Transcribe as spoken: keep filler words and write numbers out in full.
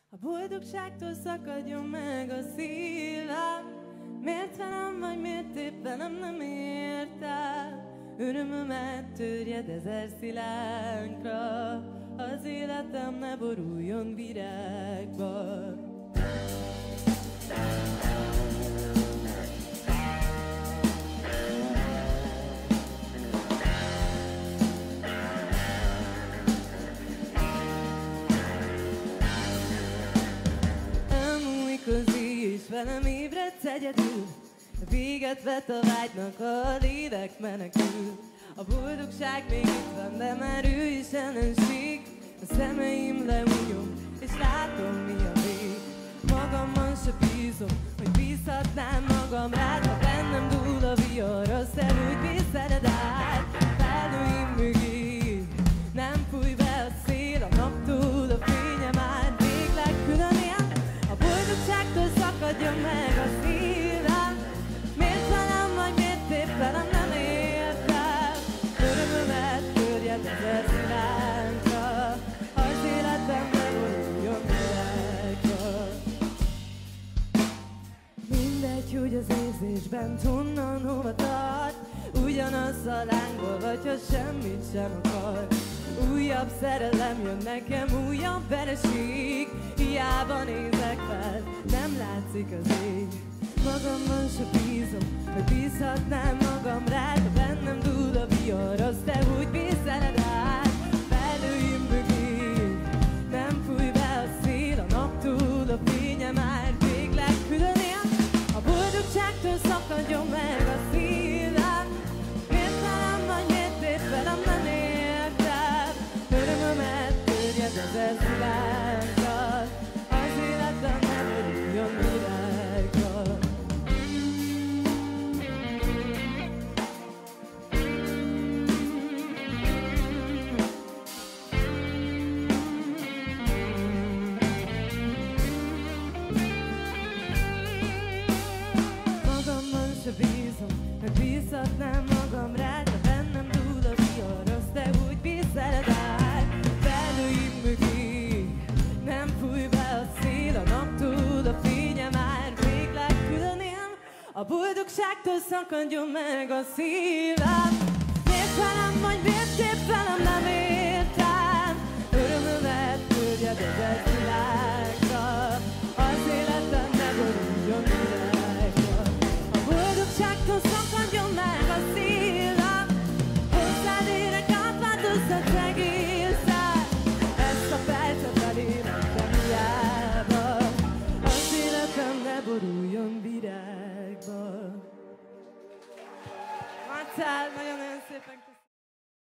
A boldogságtól szakadjon meg a szívem. Miért velem vagy, miért épp velem nem értel? Örömömet törjed ezer szilánkra, az életem ne boruljon virágba. Elmúlik és velem ébredsz egyedül, véget vet a vágynak, a lélek menekül. A boldogság még itt van, de már ő is ellenség. A szemeim leújom, és látom mi a vég. Magamban se bízom, hogy bízhatnám magam rád. Ha bennem dúl a vihar, azt te úgy vészeled át. Felhőim mögé nem fúj be a szél, a naptól a fénye már végleg külön él. A boldogságtól szakadjon meg a szívem. Miért velem vagy, miért épp velem nem értem? Örömömet törjed ezer szilánkra, az életem ne boruljon virágba. Mindegy, hogy az érzésben honnan hova tart, ugyanaz a lángol vagy, ha semmit sem akar. Újabb szerelem jön nekem, újabb vereség. Hiába nézek fel, nem látszik az ég. Magamban se bízom, hogy bízhatnám magam rád. Ha bennem dúl a vihar, azt te úgy vészeled át. Felhőim mögé nem fúj be a szél, a naptól a fénye már végleg külön él. A boldogságtól szakadjon meg a szívem. Miért velem vagy, miért épp velem nem értem? Örömömet törjed ezer szilánkra, az életem nem boruljon virágba. Magamban se bízom, hogy bízhatnám magam rád. Ha bennem dúl a vihar, azt te úgy vészeled át. Felhőim mögé nem fúj be a szél, a naptól a fénye már végleg külön él. A boldogságtól szakadjon meg a szívem. Miért velem vagy, miért épp velem nem értem? Örömömet törjed ezer szilánkra, az életem ne boruljon virágba. A boldogságtól szakadjon meg a szívem. Hozzád érek, átváltoztatsz egészen. Ezt a percet elértem hiába, az életem ne boruljon virágba. Marcell, nagyon-nagyon szépen köszönöm.